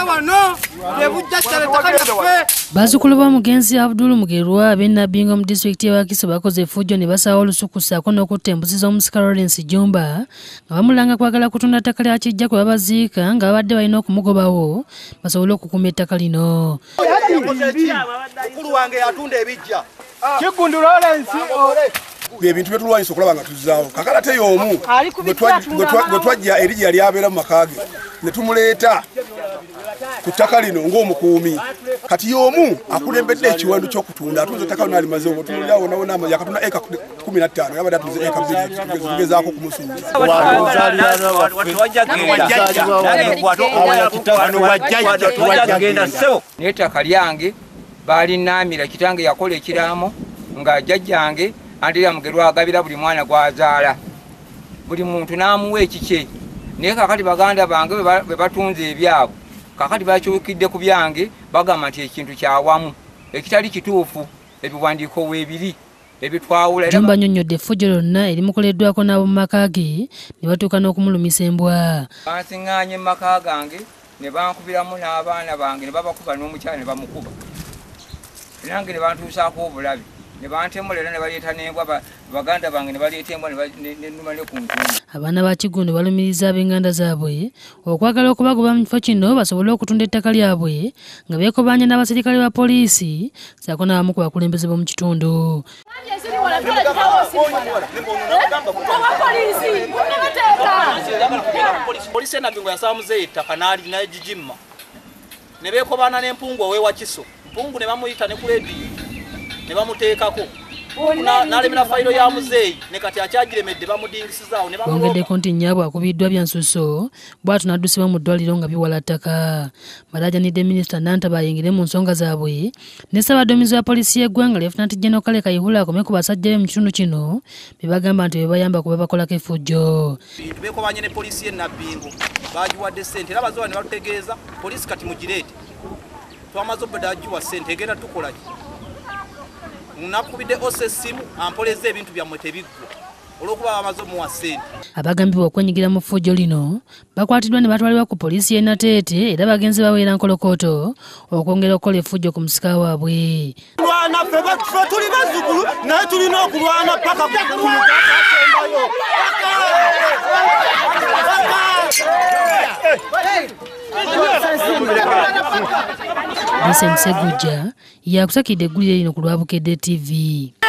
Bazzukulu b'omugenzi Abdul Mugerwa ab'Ennabingo mu disitulikiti y'e Wakiso bakoze effujjo ne basaawa olusuku ssaako n'okutta embuzi z'omusika Lawrence Jumba nga bamulanga kwagala kutunda ttaka lya Kijja kwe babaziika nga babadde balina okumugobawo basobole okukuuma ettaka lino. Mukulu wange yatunda ebijja. Kigundu Lawrence ebintu byetulwanyisa okulaba nga tuzaawo kakala te y'omu gwe twajja erigi yali abeera mu maka ge ne tumuleeta ku ttaka lino ng'omukuumi kati y'omu akulembedde ekiwandu ky'okutunda atunze ettaka lino alimaze obutunulira wona yakatunda eka 15 yabadde atunze eka 2 tugezaako kumusuubiza. N'ettaka lyange baalinaamira kitange yakola ekiraamo nga jjajjange Andira Mugerwa agabira buli mwana gwazaala buli muntu n'amuwa ekikye naye kakati baganda bange bwe batunze ebyabo kakati bakyukidde ku byange bagamba nti ekintu kyawamu ekitali kituufu ebiwandiiko weebiri ebitwawula. Jumba annyonnyodde effujjo lyonna erimukoleddwako n'abo mu maka ge ne batuuka n'okumulumisa embwa. Bansiŋŋaanye mu maka gange ne bankubiramu n'abaana bange ne babakuba n'omukyala ne bamukuba nange ne bantuusaako obulabi ne bantemulera ne baleeta n'embwa baganda bange ne baleeta embwa n'ennuma ne ku ntunda. Abaana ba Kigundu balumiriza ab'enganda zaabwe okwagala okubagoba mu kifo kino basobole okutunda ettaka lyabwe nga beekobanya n'abaserikale ba poliisi ssaako n'abamu ku bakulembeze b'omu kitundu. Poliisi Ennabingo yasaba muzeeyi ettaka n'agigimma ne beekobana n'empungu ow'e Wakiso. Mpungu ne bamuyita ne ku leediyo ne bamuteekako n'alemera fayiro ya muzeeyi ne kati akyagiremedde bamudingisizaawo ne bamuloga. Bongeddeko nti nnyabwe akubiddwa bya nsuso bw'atyo n'addusibwa mu ddwaliro nga biwala ttaka. Balaajanidde Minisita Nantaba ayingire mu nsonga zaabwe ne Ssaabaduumizi wa poliisi y'eggwanga Lieutenant General Kale Kayihura akome ku basajja be mu kitundu kino be bagamba nti be bayamba kuba bakolako effujjo. Beekobanye ne poliisi y'e Nnabingo baagiwadde ssente era bazoba ne batutegeeza poliisi kati mugireete twamaze obadagiwa ssente egenda tukolaki nakubidde osesimu ampoleza ebintu byammwe tebiggwa olw'okuba bamaze omuwa ssente. Abagambibwa okwenyigira mu ffujjo lino bakwatiddwa ne batwalibwa ku poliisi y'e Nateete era bagenzi baweera nkolokooto okwongera okukola effujjo ku musika waabwe. ffe tuli bazzukulu naye tulina okulwana paka kusembayo. Vincent Segujja yakusakidde eggulire lino ku Lwabukedde TV.